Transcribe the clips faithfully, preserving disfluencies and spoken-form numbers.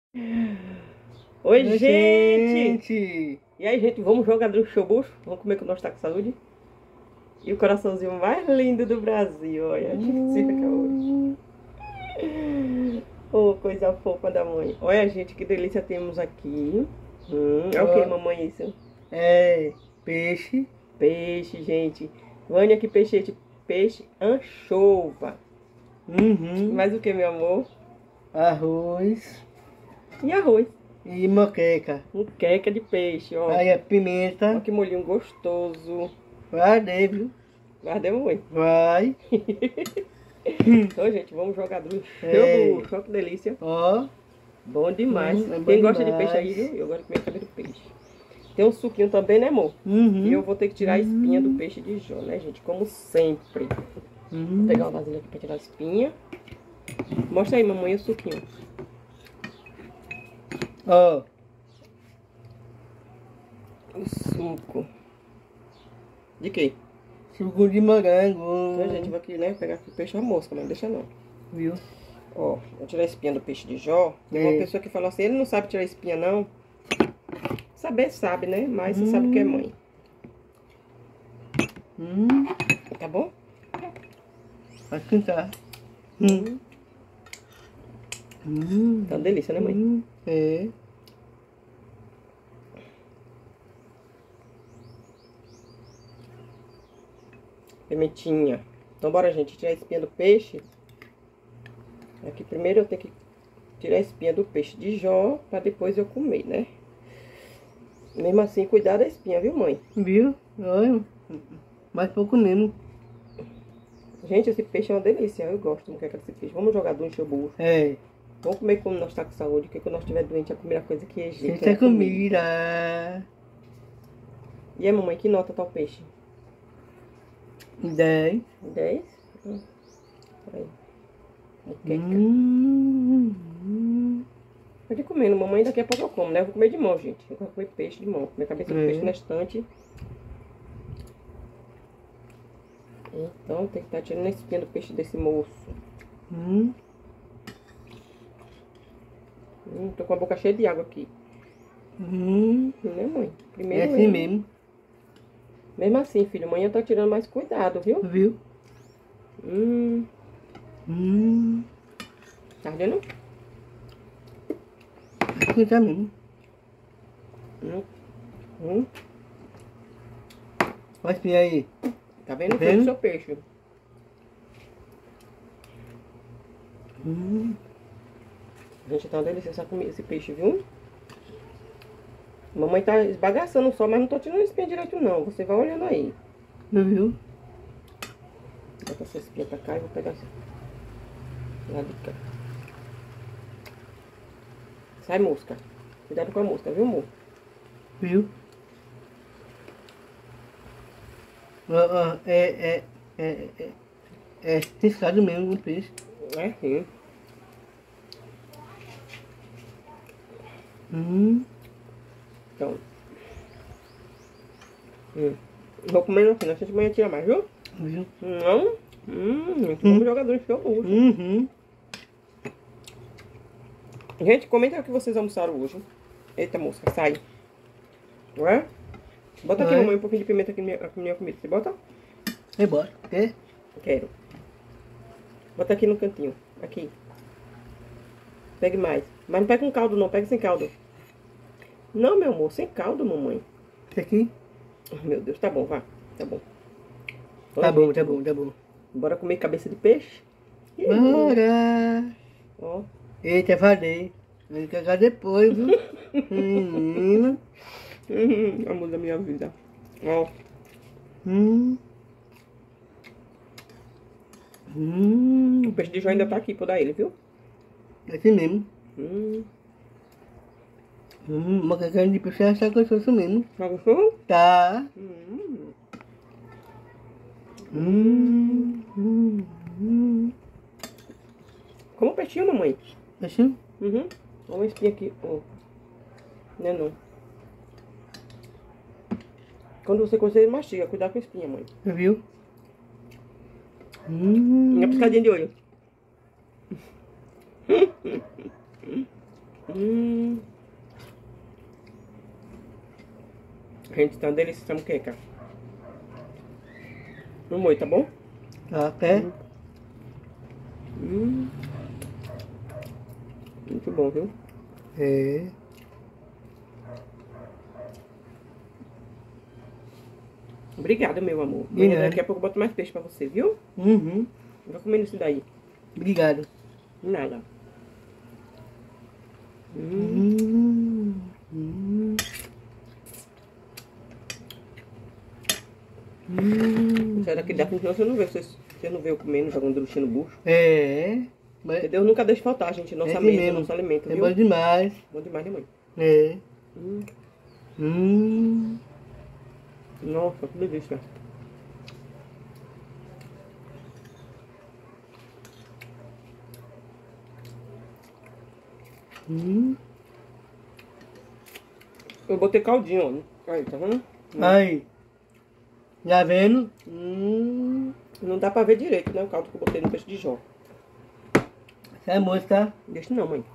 Oi, Oi, gente! gente! E aí, gente, vamos jogar do chobucho? Vamos comer que nós tá com saúde? E o coraçãozinho mais lindo do Brasil, olha, a gente fica hoje. Hum, Oh, coisa fofa da mãe. Olha, gente, que delícia temos aqui. Hum, é o que, ó, mamãe, isso? é peixe. Peixe, gente. Vânia, que peixe é esse? Peixe anchova. Uhum, Mais o que, meu amor? arroz E arroz. e moqueca. Um queca de peixe, ó. Aí é Olha pimenta. que molhinho gostoso. Vai arder, viu? Guardei muito. Vai. Hum, Então, gente, vamos jogar do É, chobucho. Olha que delícia. ó, Bom demais. hum, é bom Quem gosta de peixe aí, demais. viu? Eu gosto de comer cabeça de peixe. Tem um suquinho também, né, amor? E eu Uhum, vou ter que tirar a espinha do uhum, peixe de Jó, né, gente? Como sempre. Vou pegar uhum. uma vasilha aqui pra tirar a espinha. Mostra aí, mamãe, o suquinho. Ó, O suco. De quê? suco de morango. Então, gente, vou aqui, né, pegar aqui o peixe à mosca, mas não deixa não. Viu? Ó, vou tirar a espinha do peixe de Jó. Tem uma É. pessoa que falou assim, ele não sabe tirar a espinha, não. Saber sabe, né? Mas você Hum, sabe que é mãe. hum, Tá bom? vai cantar. Hum, hum, Tá uma delícia, né, mãe? hum, é. Pimentinha. Então, bora, gente, tirar a espinha do peixe. Aqui, primeiro eu tenho que tirar a espinha do peixe de Jó, pra depois eu comer, né? Mesmo assim, cuidar da espinha, viu, mãe? Viu? Olha, mais pouco mesmo. Gente, esse peixe é uma delícia. Eu gosto muito desse peixe. Vamos jogar do enxobu. É, Vamos comer quando nós tá com saúde, porque quando nós estiver doente, a primeira coisa que é jeito gente é é comida. comida. E aí, mamãe, que nota tá o peixe? Dez. Dez? Hum. Aí. Moqueca. Hum, hum. Pode ir comendo, mamãe, daqui a pouco eu como, né? Eu vou comer de mão, gente. Eu vou comer peixe de mão. Comer cabeça de É. peixe na estante. Então, tem que estar tirando a espinha do peixe desse moço. Hum, Hum, tô com a boca cheia de água aqui. hum. Né, mãe? É Primeiro assim ele. mesmo, Mesmo assim, filho, amanhã tá tirando mais cuidado, viu? viu? Hum, Hum, tá vendo? assim tá mesmo. Hum, hum. Olha assim aí. Tá vendo? Tá Foi vendo? do seu peixe. Hum, Gente, tá uma delícia essa comida, esse peixe, viu? Mamãe tá esbagaçando só, mas não tô tirando a espinha direito, não. Você vai olhando aí. viu? Bota essa espinha pra cá e vou pegar essa. Lá de cá. Sai, mosca. Cuidado com a mosca, viu, amor? Viu? Ó, ó, é, é, é, é, é ciscado mesmo o peixe. É, sim. Hum, Então. Hum. Vou comer no final, se amanhã tira mais, viu? viu? Não? Hum, vamos jogador de show hoje. Uhum. Gente, comenta o que vocês almoçaram hoje. Eita, mosca, sai. Ué? Bota aqui, Vai. mamãe, um pouquinho de pimenta aqui na minha, aqui na minha comida. Você bota? É bora. Quer? Quero. Bota aqui no cantinho. Aqui. Pegue mais. Mas não pega com caldo, não. Pega sem caldo. Não, meu amor. Sem caldo, mamãe. Isso aqui? Oh, meu Deus. Tá bom, vá. Tá bom. Então, Tá bom, gente, tá bom, tá bom. bora comer cabeça de peixe? Bora! Ó. Eita, falei. Vai cagar depois, viu? Menina. Uhum, amor da minha vida. Ó. Hum. Hum. O peixe de Jó ainda tá aqui, por dar ele, viu? É assim mesmo. Hum. Hum, uma cacana de peixe é essa gostoso mesmo. Tá gostou? Tá. Hum. Hum. Hum. Hum. Como peixinho, mamãe? Assim? Uhum. Olha uma espinha aqui. Ó. Não é não. Quando você conseguir, mastiga. Cuidado com a espinha, mãe. Viu? Hum. Minha piscadinha de olho. Hum. Gente, tá uma delícia essa muqueca. No molho, tá bom? Tá, quer? Hum. Hum. Muito bom, viu? É. Obrigada, meu amor. De nada. Daqui a pouco eu boto mais peixe pra você, viu? Uhum. Vai comendo isso daí. Obrigado. De nada. Hum. Hum. Hum. Hum. Sai daqui da frente, senão você não vê. Você, você não vê eu comendo, jogando druxinha no bucho. É. Mas Deus nunca deixa faltar, gente. Nossa é mesa, mesmo. nosso alimento, É viu? bom demais. Bom demais, né, mãe? É. Hum. Hum. Nossa, que delícia. Hum. Eu botei caldinho, ó. Aí, tá vendo? Hum. Aí. Já vendo? Hum. Não dá pra ver direito, né? O caldo que eu botei no peixe de Jó. Essa é moça. Deixa não, mãe.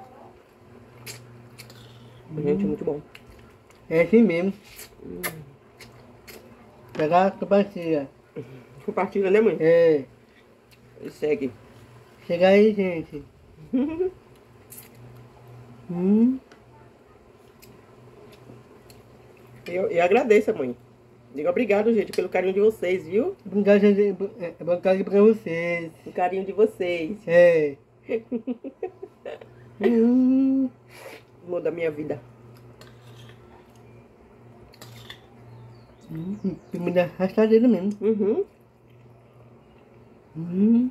Gente, é muito bom. É assim mesmo. Hum. Pegar a compartilha. Compartilha, né, mãe? É. E segue. Chega aí, gente. Hum. Eu, eu agradeço, mãe. Digo obrigado, gente, pelo carinho de vocês, viu? Obrigado, gente. É bom carinho pra vocês. O carinho de vocês. É. Hum. Muda a minha vida. Hum. Comida rastadeira mesmo. Uhum. Hum.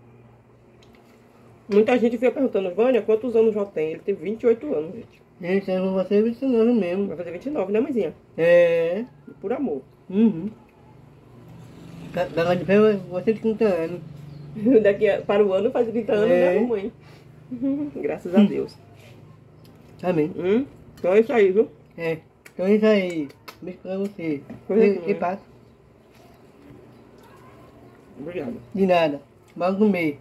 Muita gente fica perguntando, Vânia, quantos anos já tem? Ele tem vinte e oito anos, gente. Gente, é com você vinte e nove mesmo. Vai fazer vinte e nove, né, mãezinha? É. E por amor. Uhum. Daqui de pé, você de trinta anos. Daqui a, para o ano faz trinta anos, É. né, mamãe? Graças a Deus. Amém. Hum? Então é isso aí, viu? É. Então é isso aí. Beijo pra você. Coisa E, boa. e passa. Obrigado. De nada. Vamos comer.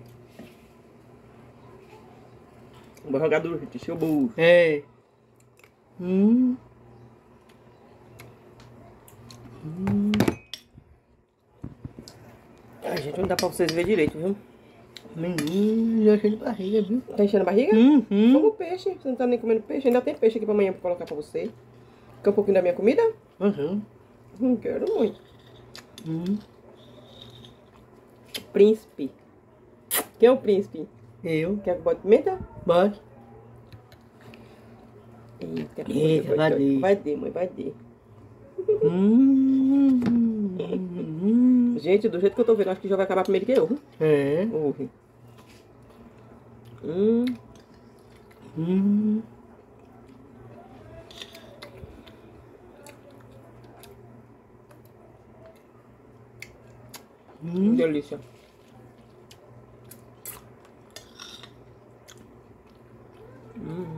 Vou jogar duro, gente. Encher o burro. É. Hum. Hum. Ai, gente, não dá pra vocês verem direito, viu? Menino, já cheio de barriga, viu? Tá enchendo a barriga? Uhum. Como peixe. Você não tá nem comendo peixe? Ainda tem peixe aqui pra amanhã pra colocar pra você. Quer um pouquinho da minha comida? Uhum. Não quero muito. Hum. Príncipe. Quem é o príncipe? Eu. Quer que eu bote pimenta? Bota. Eita, Eita, vai dar. Vai dar, mãe, vai dar. Hum. Hum. Gente, do jeito que eu tô vendo, acho que já vai acabar primeiro que eu. viu? É. Ouve. Hum. Hum. Hum. Delícia. Hum.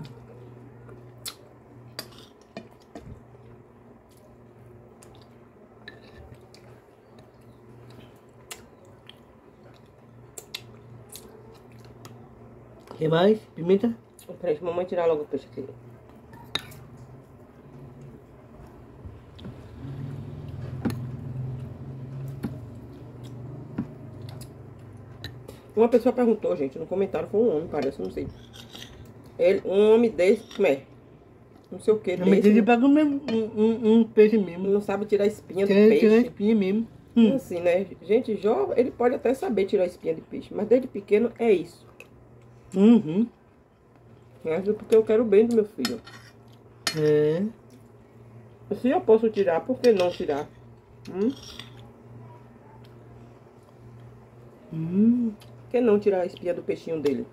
O que mais? Pimenta? Peraí, deixa a mamãe tirar logo o peixe aqui. Uma pessoa perguntou, gente, no comentário, foi um homem, parece, não sei. Ele, um homem desse, como é? Não sei o que, Eu me desse, disse pra comer um, um, um peixe mesmo. não sabe tirar a espinha do Tirar tirar a peixe. espinha mesmo. Então, Hum. assim, né? Gente, Jó, ele pode até saber tirar a espinha de peixe, mas desde pequeno é isso. Uhum. É porque eu quero o bem do meu filho. É. Se eu posso tirar, por que não tirar? Hum? Hum. Por que não tirar a espinha do peixinho dele?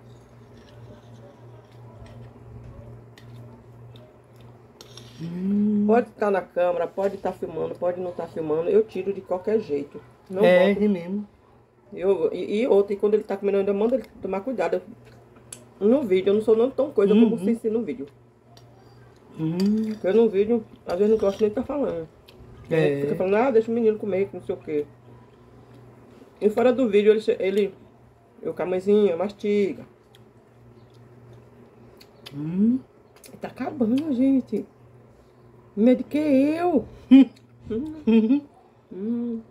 Hum. Pode estar na câmera, pode estar filmando, pode não estar filmando, eu tiro de qualquer jeito. Não É, boto. esse mesmo. Eu, e, e outra, e quando ele tá comendo, eu ainda mando ele tomar cuidado. No vídeo, eu não sou não tão coisa Uhum. como se ensina no vídeo. Hum. Porque no vídeo, às vezes não gosto nem de estar falando. É. Fica falando, ah, deixa o menino comer, que não sei o quê. E fora do vídeo, ele, ele eu com a mãezinha, mastiga. Hum. Tá acabando, gente. Medo que eu. Hum. Hum. Hum.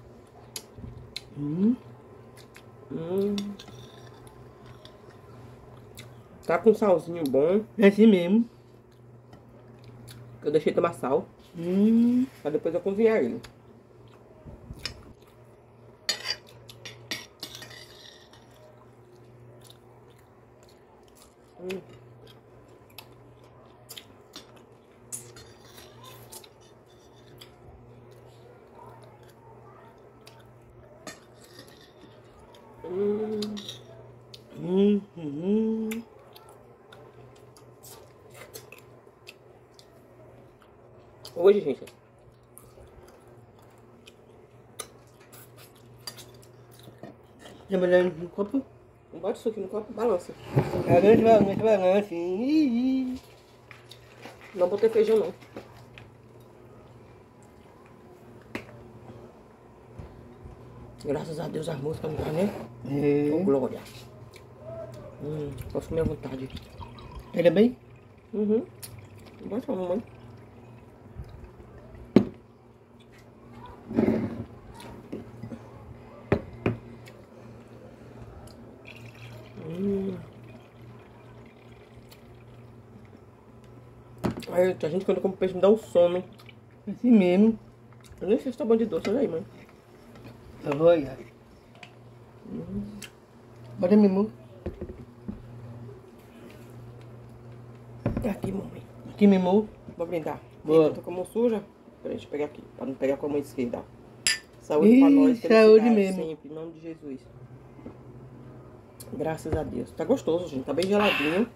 Hum. Hum. Tá com salzinho bom. É assim mesmo. Eu deixei tomar sal. Hum. Pra depois eu cozinhar ele. Hum. Hum. Hum. Hum. Hoje, gente, Trabalhando no copo. não bota isso aqui no copo, balança. Balança, balança, balança. Ih. Não botei feijão, não. Graças a Deus as músicas não tá, né? É. Oh, glória. Hum, posso comer à vontade. Ainda bem? Uhum. Bota, mamãe. Hum. Ai, a gente quando come peixe me dá um sono. Assim mesmo. Eu nem sei se tá bom de doce, olha aí, mãe. Eu vou olhar. Hum. Bota mesmo. Aqui, mamãe. Aqui mesmo. Vou brindar. Boa. Eu tô com a mão suja. Peraí, deixa eu pegar aqui, pra não pegar com a mão esquerda. Saúde Ih, pra nós, saúde felicidade mesmo. sempre, em nome de Jesus. Graças a Deus. Tá gostoso, gente. Tá bem geladinho.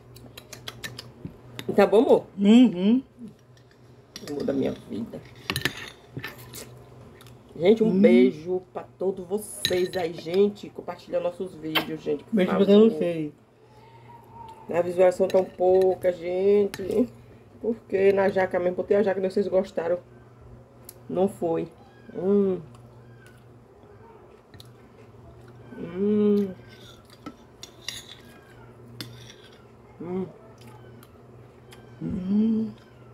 E tá bom, amor? Uhum. Amor da minha vida. Gente, um Hum. beijo pra todos vocês aí, gente. Compartilha nossos vídeos, gente. Por Beijo favor. pra você. A visualização tão pouca, gente. Porque na jaca mesmo, botei a jaca, não sei se vocês gostaram. Não foi. Hum. Hum. Hum. Hum.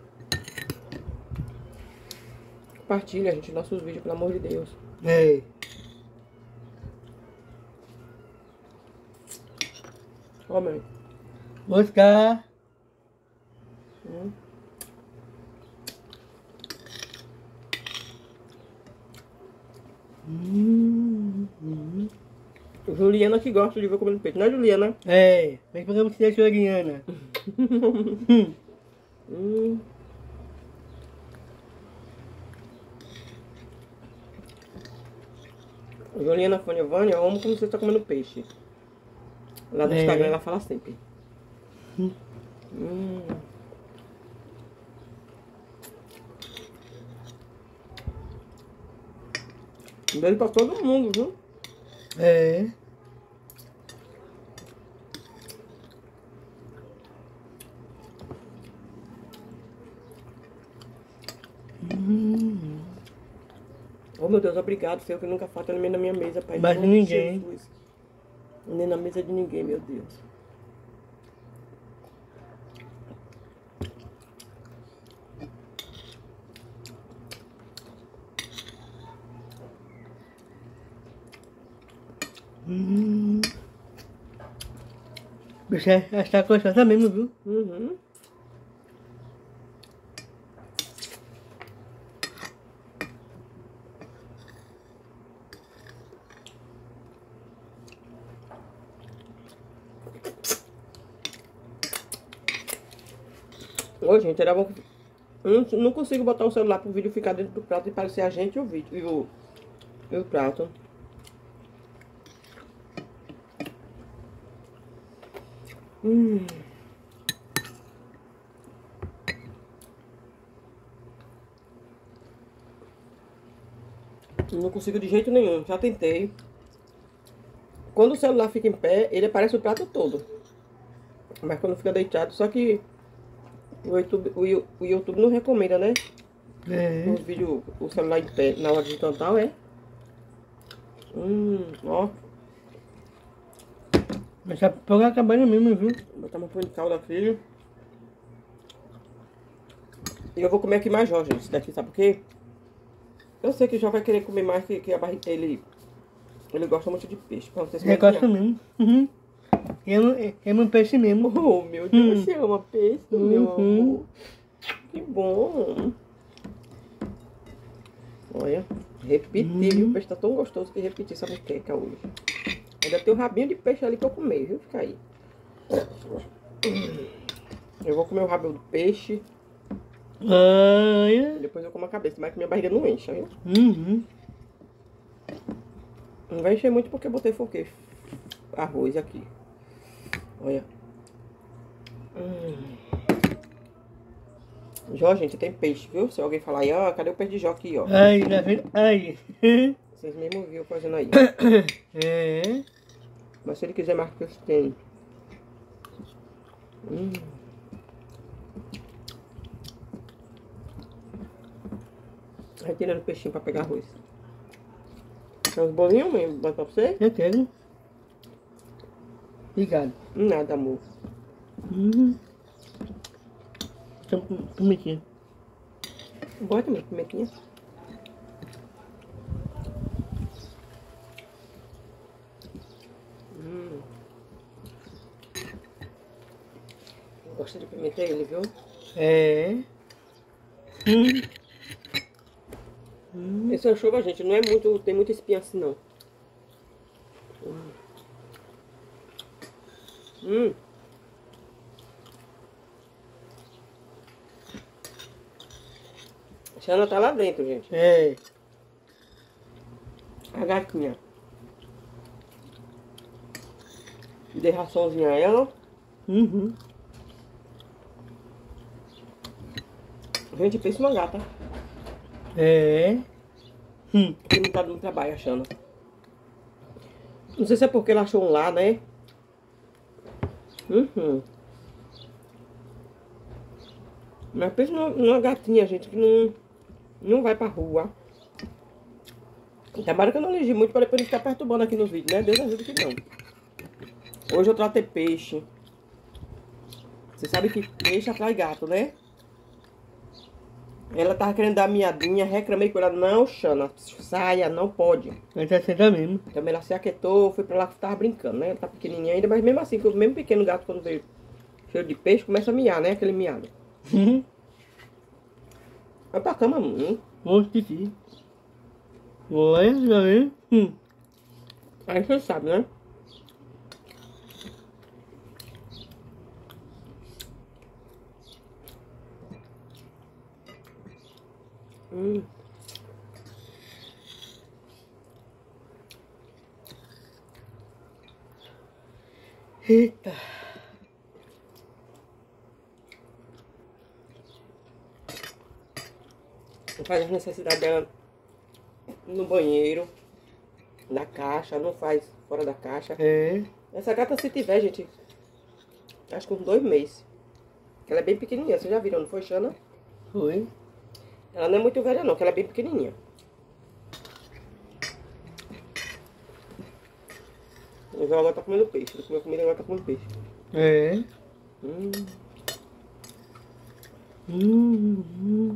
Compartilha, gente, nossos vídeos, pelo amor de Deus. É. Ó, mãe. Buscar. Hum. Hum. Hum. Juliana que gosta de ver comendo peito, não é, Juliana? É. Vem pra você, Juliana. Hum. Hum. Juliana Foniovani, eu amo como você está comendo peixe. Lá no É. Instagram ela fala sempre. Hum. Hum. Um beijo pra todo mundo, viu? É. Hum. Oh, meu Deus, obrigado. Senhor, que nunca falta nem na minha mesa, Pai. Mas Em nome de ninguém. Jesus. Nem na mesa de ninguém, meu Deus. Hum. Você está gostosa mesmo, viu? Uhum. Ô, gente, era bom. Eu não, não consigo botar o celular pro vídeo ficar dentro do prato e parecer a gente e o vídeo. E o, e o prato. Hum. Não consigo de jeito nenhum, já tentei. Quando o celular fica em pé, ele aparece o prato todo. Mas quando fica deitado, só que o YouTube, o, Yu- o YouTube não recomenda, né? É. Os vídeos, o celular em pé na hora de jantar, é. Hum, ó. Mas tá pouco acabando mesmo, viu? Vou botar uma pão de calda aqui. E eu vou comer aqui mais Jorge, isso daqui, sabe por quê? Eu sei que o Jorge vai querer comer mais, que, que a barriga, ele, ele gosta muito de peixe. Pra vocês Eu gosto mesmo. Uhum. Eu, eu, eu amo peixe mesmo. Oh, meu Deus, Hum. você ama peixe, Uhum. meu amor. Que bom. Olha, repetir, viu? O peixe tá tão gostoso que repetir essa moqueca hoje. Ainda tem um rabinho de peixe ali pra eu comer, viu? Fica aí. Eu vou comer o rabinho do peixe. Olha. Depois eu como a cabeça, mas que minha barriga não enche, viu? Uhum. Não vai encher muito porque eu botei foquê. Arroz aqui. Olha. Hum. Jó, gente, tem peixe, viu? Se alguém falar aí, ó, cadê o peixe de Jó aqui, ó? Ai, tá vendo? Ai. Vocês mesmo viram fazendo aí. É. Mas se ele quiser mais que eu tenho. Hum. Vai tirando o peixinho pra pegar arroz. Quer uns bolinhos mesmo? Bota pra você? Eu quero. Obrigado. Nada, amor. Uhum. Pimentinha. Bota mesmo, pimentinha. Hum. Gosta de pimenta ele, viu? É. Hum. Hum. Esse anchova, gente, não é muito, tem muita espinha assim, não. Hum. Hum. A Xana tá lá dentro, gente. É. A gatinha. Dei raçãozinha a ela. Uhum. Gente, pensa uma gata. É. Hum. Que não tá dando trabalho, a Xana. Não sei se é porque ela achou um lá, né? Uhum. Mas pensa numa, numa gatinha, gente, que não, não vai pra rua. Tomara que eu não elegi muito pra depois não ficar perturbando aqui nos vídeos, né? Deus ajuda que não. Hoje eu tratei peixe. Você sabe que peixe atrai gato, né? Ela tava querendo dar miadinha, reclamei com ela. Não, Xana, saia, não pode. Mas tá sendo mesmo. Também ela se aquietou, foi pra lá que tava brincando, né? Ela tá pequenininha ainda, mas mesmo assim, que o mesmo pequeno gato, quando veio cheio de peixe, começa a miar, né? Aquele miado. Uhum. Vai pra cama, hum. Monte de Olha, já viu? Hum. Aí você sabe, né? Hum. Eita. Faz as necessidades dela no banheiro, na caixa, não faz fora da caixa. É. Essa gata, se tiver, gente, acho que uns dois meses. Ela é bem pequenininha, vocês já viram, não foi, Xana? Foi. Ela não é muito velha não, que ela é bem pequenininha. Mas ela agora tá comendo peixe, ele comeu comida e agora tá comendo peixe. É. Hum. Hum. Hum.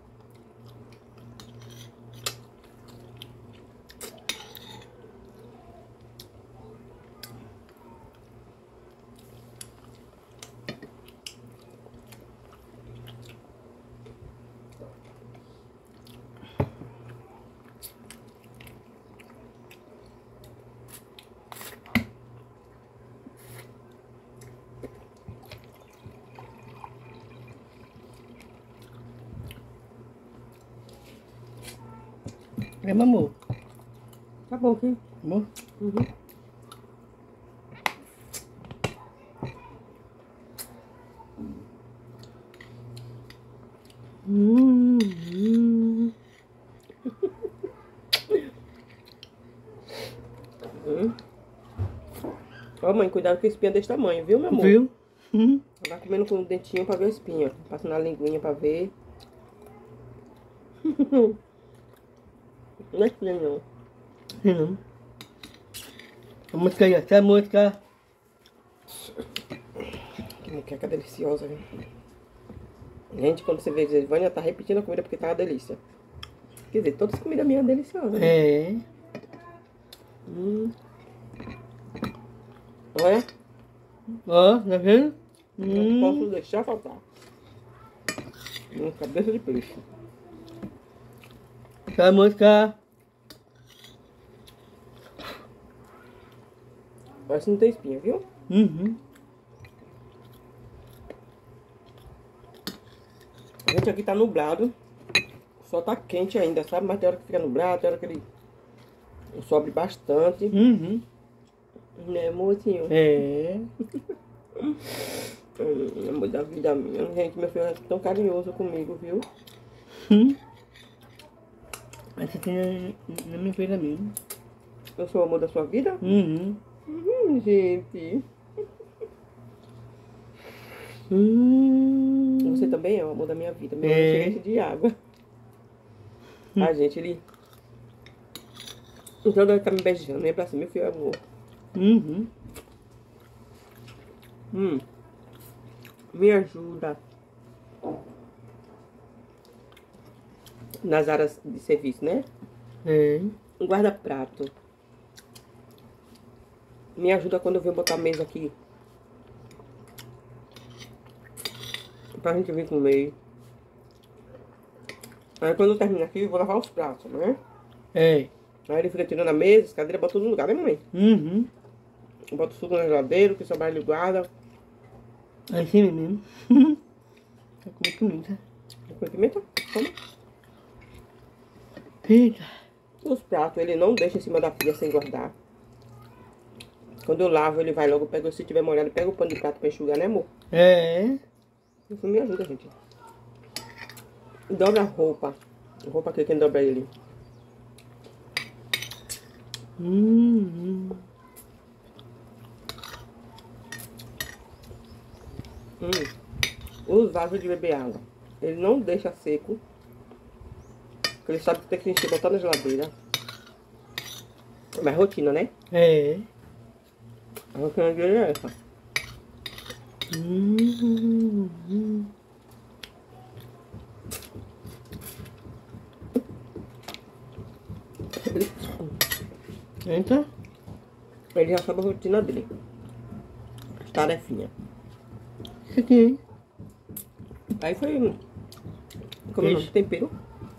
É, amor. Tá bom, filho. Amor? Uhum. Hum. Hum. Hum. Ó, mãe, cuidado com a espinha desse tamanho, viu, meu amor? Viu? Hum. Vai comendo com o dentinho pra ver a espinha. Passa na linguinha pra ver. Não é espinha, não. Não. A música aí, essa música. Que moqueca deliciosa, viu? Gente, quando você vê a Vânia tá repetindo a comida porque tá uma delícia. Quer dizer, todas as comidas minhas são deliciosas, né? É. Hum. Olha, Ó, tá vendo? não Hum. posso deixar faltar. Hum, cabeça de peixe. Tá mosca. Parece que não tem espinha, viu? Uhum. Gente, aqui tá nublado. O sol tá quente ainda, sabe? Mas tem hora que fica nublado, tem hora que ele sobe bastante. Uhum. Né, amorzinho? É. Hum, amor da vida minha. Gente, meu filho é tão carinhoso comigo, viu? Hum. Mas você tem na minha vida mesmo. Eu sou o amor da sua vida? Uhum. Hum, gente. Hum. Você também é o amor da minha vida. Meu É. é. de água. Ah, gente, ele... Então ele tá me beijando, nem pra cima, meu filho é amor. Uhum. Hum. Me ajuda. Nas áreas de serviço, né? É. Um guarda-prato. Me ajuda quando eu venho botar a mesa aqui. Pra gente vir comer. Aí quando eu terminar aqui, eu vou lavar os pratos, né? É. Aí ele fica tirando a mesa, as cadeiras, bota tudo no lugar, né, mamãe? Uhum. Bota o suco na geladeira, o que sobrar ele guarda. Assim mesmo. Tá com pimenta. Com pimenta, toma. Eita. Os pratos ele não deixa em cima da pia sem guardar. Quando eu lavo, ele vai logo, pega, se tiver molhado, pega o pano de prato pra enxugar, né, amor? É. Isso me ajuda, gente. Dobra a roupa. A roupa aqui, quem dobra ele. Hum. Hum. Os vasos de beber água. Ele não deixa seco. Porque ele sabe que tem que encher, botar na geladeira. Mas rotina, né? É. A rotina dele é essa. Hum. Hum. Eita. Ele já sabe a rotina dele. As tarefinhas. Isso aqui, hein? Aí foi... Como é o nome? Tempero.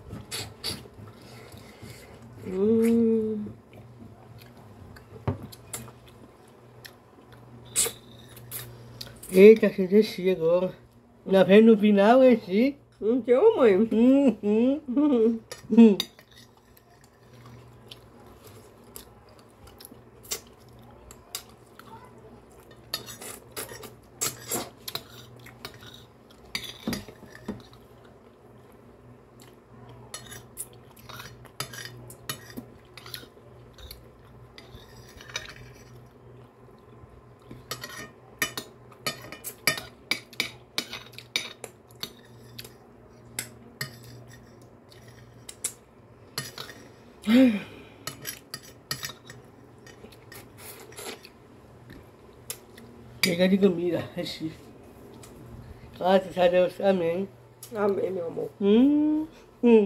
Hum... Eita, se desci agora. Na vez no final, esse. Hum, teu, mãe. Hum, hum, hum, hum. Chega de comida, Recife. Graças a Deus, amém. Amém, meu amor. Hum, hum.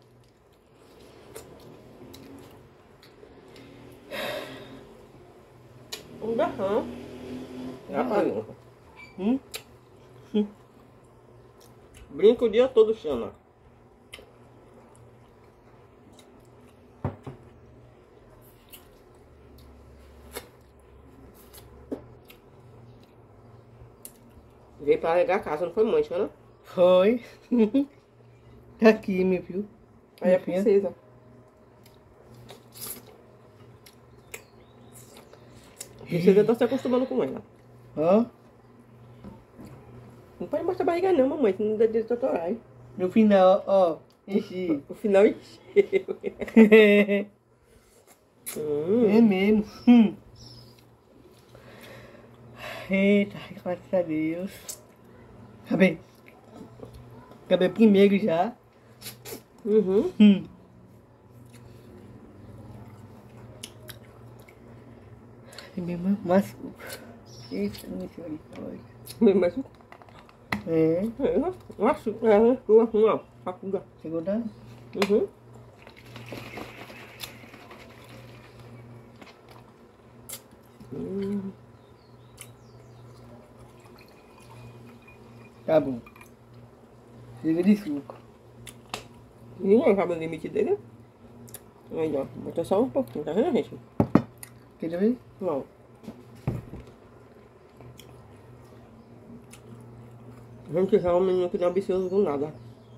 Um garrão. Já pagou. Hum? Hum. Brinca o dia todo, Xana. Veio pra alegar a casa, não foi, mãe, Xana? Foi. Tá aqui, meu filho. Aí é a princesa. A princesa tá se acostumando com ela. Ó, Não pode mostrar a barriga não, mamãe, senão não dá direito autorais. no final, ó, esse. O final encheu. É hum. mesmo. Hum. Eita, graças a Deus. Acabei. Acabei primeiro já. Uhum. Hum. É mesmo, mas... Isso, misericórdia. Mas, É. eu acho, é, eu acho, não, faculdade. Segunda? Uhum. Hum. Tá bom. Chega de suco. E não sabe o limite dele? Aí, ó, botou só um pouquinho, tá vendo, gente? Quer ver? Não. Gente, já é um menino que não é ambicioso do nada.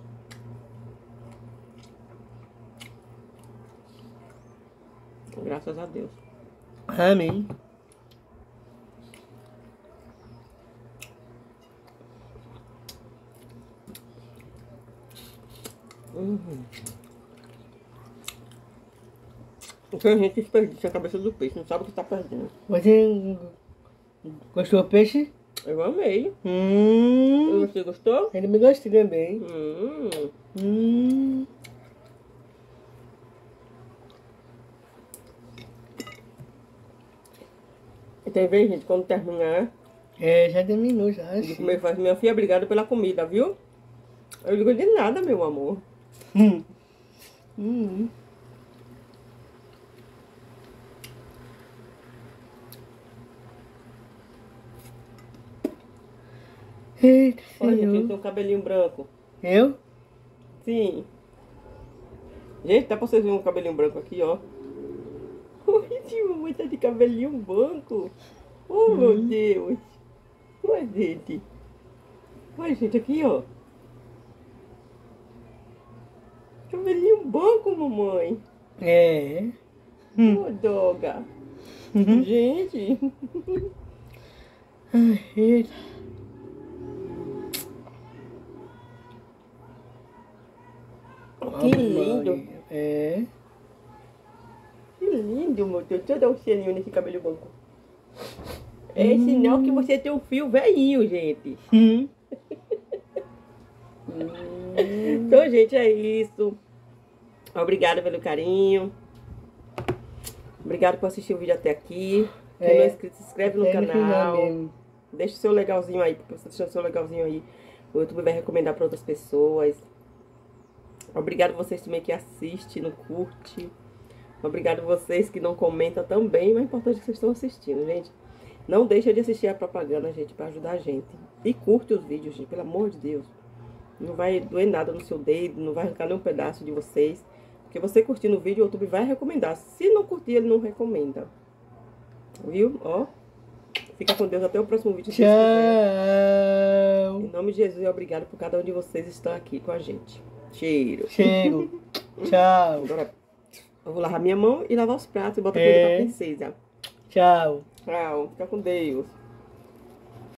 Graças a Deus. Amém. Uhum. Porque a gente desperdiça a cabeça do peixe, não sabe o que tá perdendo. Você gostou do peixe? Eu amei. E Hum. você gostou? Ele me gostou também. Hum. Hum. E tem vez, gente, quando terminar É, já terminou, já. de comer, faz minha filha, obrigada pela comida, viu? Eu digo de nada, meu amor. Hum. Hum. Eita, Olha, gente, Senhor. tem um cabelinho branco. Eu? Sim. Gente, dá pra vocês verem um cabelinho branco aqui, ó. Oi, mamãe tá de cabelinho branco. Oh, meu Hum. Deus. Olha, gente. Olha, gente, aqui, ó. Cabelinho branco, mamãe. É. Hum. Ô, doga. Uhum. Gente. Ai, eita. Que lindo. Maria. É. Que lindo, meu Deus. Deixa eu dar um cheirinho nesse cabelo branco. É sinal que você tem um fio velhinho, gente. Hum. Então, gente, é isso. Obrigada pelo carinho. Obrigado por assistir o vídeo até aqui. Quem É. não é inscrito, se inscreve no É no final canal. mesmo. Deixa o seu legalzinho aí, porque você deixando o seu legalzinho aí, o YouTube vai recomendar para outras pessoas. Obrigado vocês também que assistem, não curte. Obrigado vocês que não comentam também, mas é importante que vocês estão assistindo, gente. Não deixa de assistir a propaganda, gente, para ajudar a gente. E curte os vídeos, gente, pelo amor de Deus. Não vai doer nada no seu dedo, não vai arrancar nenhum pedaço de vocês. Porque você curtindo o vídeo, o YouTube vai recomendar. Se não curtir, ele não recomenda. Viu? Ó. Fica com Deus até o próximo vídeo. Se Deus quiser. Tchau. Em nome de Jesus, obrigado por cada um de vocês que estão aqui com a gente. Cheiro. Chego. Tchau. Agora eu vou lavar minha mão e lavar os pratos e botar É. comida pra princesa. Tchau. Tchau. Fica com Deus.